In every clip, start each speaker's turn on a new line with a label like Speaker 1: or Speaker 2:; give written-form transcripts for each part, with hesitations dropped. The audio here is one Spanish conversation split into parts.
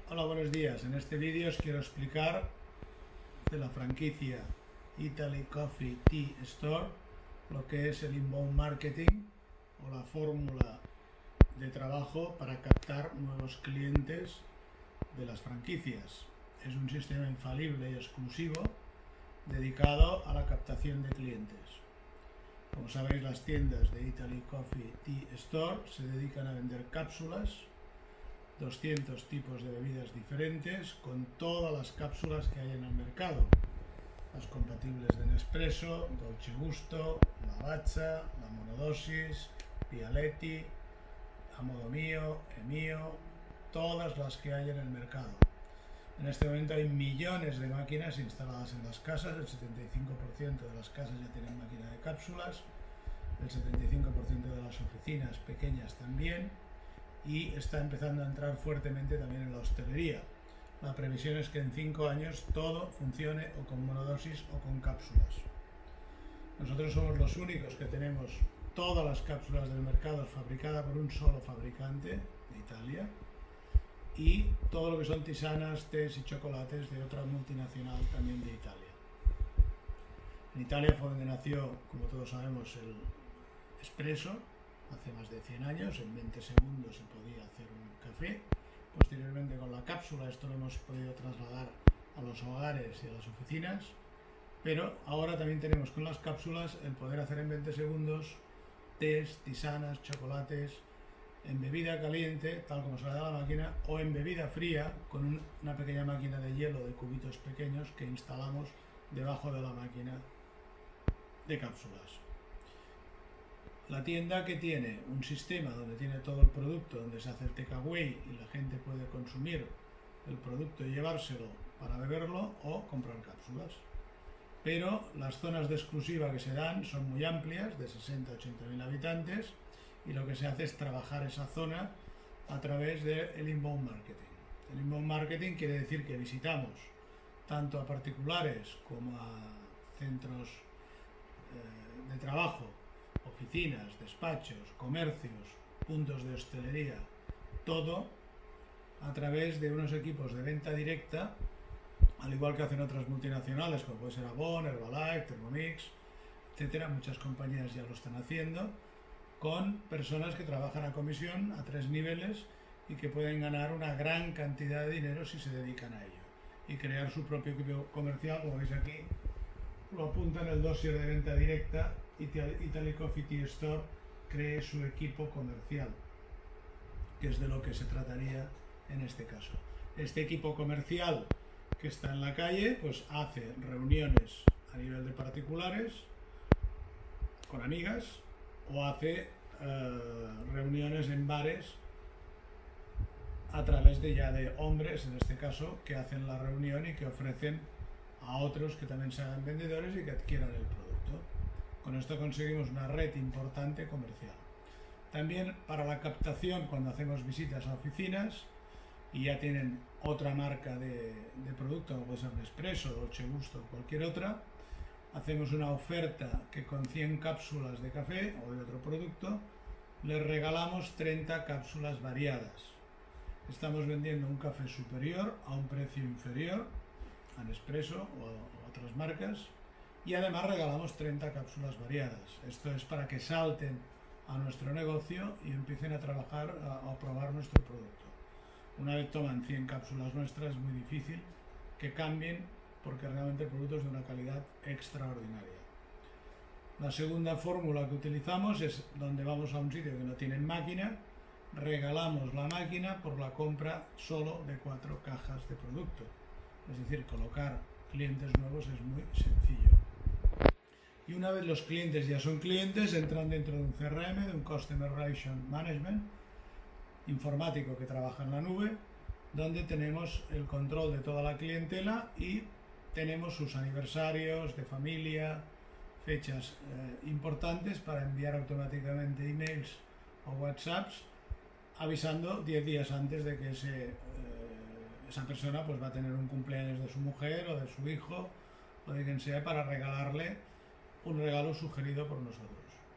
Speaker 1: Hola, buenos días. En este vídeo os quiero explicar de la franquicia Italy Coffee Tea Store lo que es el inbound marketing o la fórmula de trabajo para captar nuevos clientes de las franquicias. Es un sistema infalible y exclusivo dedicado a la captación de clientes. Como sabéis, las tiendas de Italy Coffee Tea Store se dedican a vender cápsulas, 200 tipos de bebidas diferentes, con todas las cápsulas que hay en el mercado. Las compatibles de Nespresso, Dolce Gusto, Lavazza, la monodosis, Bialetti, A Modo Mio, Emio, todas las que hay en el mercado. En este momento hay millones de máquinas instaladas en las casas, el 75% de las casas ya tienen máquina de cápsulas, el 75% de las oficinas pequeñas también, y está empezando a entrar fuertemente también en la hostelería. La previsión es que en 5 años todo funcione o con monodosis o con cápsulas. Nosotros somos los únicos que tenemos todas las cápsulas del mercado fabricadas por un solo fabricante de Italia, y todo lo que son tisanas, tés y chocolates de otra multinacional también de Italia. En Italia fue donde nació, como todos sabemos, el espresso. Hace más de 100 años, en 20 segundos se podía hacer un café. Posteriormente, con la cápsula, esto lo hemos podido trasladar a los hogares y a las oficinas, pero ahora también tenemos con las cápsulas el poder hacer en 20 segundos tés, tisanas, chocolates, en bebida caliente, tal como se le da a la máquina, o en bebida fría, con una pequeña máquina de hielo de cubitos pequeños que instalamos debajo de la máquina de cápsulas. La tienda, que tiene un sistema donde tiene todo el producto, donde se hace el takeaway y la gente puede consumir el producto y llevárselo para beberlo o comprar cápsulas. Pero las zonas de exclusiva que se dan son muy amplias, de 60 a 80.000 habitantes, y lo que se hace es trabajar esa zona a través del inbound marketing. El inbound marketing quiere decir que visitamos tanto a particulares como a centros de trabajo, oficinas, despachos, comercios, puntos de hostelería, todo a través de unos equipos de venta directa, al igual que hacen otras multinacionales como puede ser Avon, Herbalife, Thermomix, etcétera. Muchas compañías ya lo están haciendo, con personas que trabajan a comisión a 3 niveles y que pueden ganar una gran cantidad de dinero si se dedican a ello, y crear su propio equipo comercial. Como veis aquí, lo apunta en el dossier de venta directa. Italy Coffee Tea Store cree su equipo comercial, que es de lo que se trataría en este caso. Este equipo comercial que está en la calle, pues hace reuniones a nivel de particulares con amigas, o hace reuniones en bares a través de hombres, en este caso, que hacen la reunión y que ofrecen a otros que también se hagan vendedores y que adquieran el producto. Con esto conseguimos una red importante comercial. También para la captación, cuando hacemos visitas a oficinas y ya tienen otra marca de producto, como puede ser Nespresso, Dolce Gusto o cualquier otra, hacemos una oferta que con 100 cápsulas de café o de otro producto les regalamos 30 cápsulas variadas. Estamos vendiendo un café superior a un precio inferior a Nespresso o a otras marcas, y además regalamos 30 cápsulas variadas. Esto es para que salten a nuestro negocio y empiecen a trabajar, a probar nuestro producto. Una vez toman 100 cápsulas nuestras, es muy difícil que cambien, porque realmente el producto es de una calidad extraordinaria. La segunda fórmula que utilizamos es donde vamos a un sitio que no tienen máquina, regalamos la máquina por la compra solo de 4 cajas de producto. Es decir, colocar clientes nuevos es muy sencillo. Y una vez los clientes ya son clientes, entran dentro de un CRM, de un Customer Relation Management informático que trabaja en la nube, donde tenemos el control de toda la clientela y tenemos sus aniversarios de familia, fechas importantes, para enviar automáticamente emails o WhatsApps avisando 10 días antes de que esa persona pues va a tener un cumpleaños de su mujer o de su hijo o de quien sea, para regalarle un regalo sugerido por nosotros.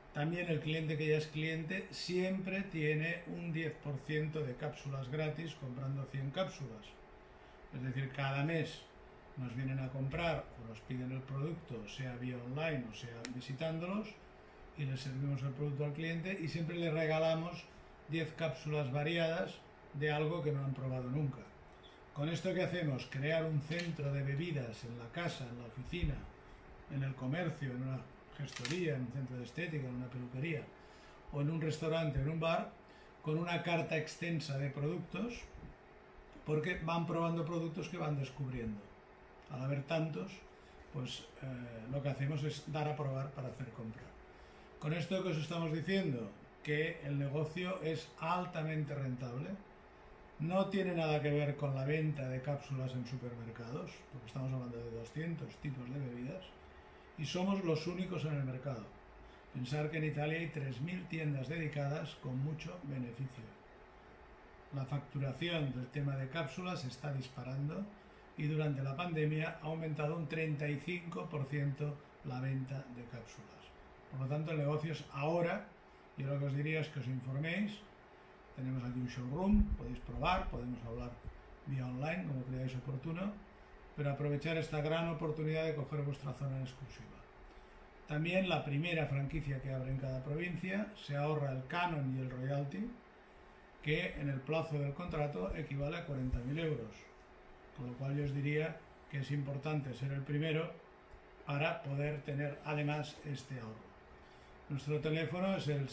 Speaker 1: También el cliente que ya es cliente siempre tiene un 10% de cápsulas gratis comprando 100 cápsulas. Es decir, cada mes nos vienen a comprar o nos piden el producto, sea vía online o sea visitándolos, y les servimos el producto al cliente y siempre le regalamos 10 cápsulas variadas de algo que no han probado nunca. Con esto, ¿qué hacemos? Crear un centro de bebidas en la casa, en la oficina, en el comercio, en una gestoría, en un centro de estética, en una peluquería o en un restaurante o en un bar, con una carta extensa de productos, porque van probando productos que van descubriendo. Al haber tantos, pues lo que hacemos es dar a probar para hacer compra. Con esto que os estamos diciendo, que el negocio es altamente rentable, no tiene nada que ver con la venta de cápsulas en supermercados, porque estamos hablando de 200 tipos de bebidas, y somos los únicos en el mercado. Pensar que en Italia hay 3.000 tiendas dedicadas con mucho beneficio. La facturación del tema de cápsulas se está disparando y durante la pandemia ha aumentado un 35% la venta de cápsulas. Por lo tanto, el negocio es ahora. Yo lo que os diría es que os informéis. Tenemos aquí un showroom, podéis probar, podemos hablar vía online, como creáis oportuno, pero aprovechar esta gran oportunidad de coger vuestra zona en exclusiva. También la primera franquicia que abre en cada provincia se ahorra el canon y el royalty, que en el plazo del contrato equivale a 40.000 euros. Con lo cual yo os diría que es importante ser el primero para poder tener además este ahorro. Nuestro teléfono es el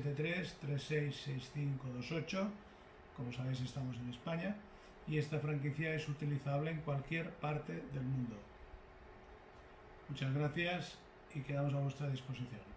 Speaker 1: 673-366528, como sabéis estamos en España, y esta franquicia es utilizable en cualquier parte del mundo. Muchas gracias y quedamos a vuestra disposición.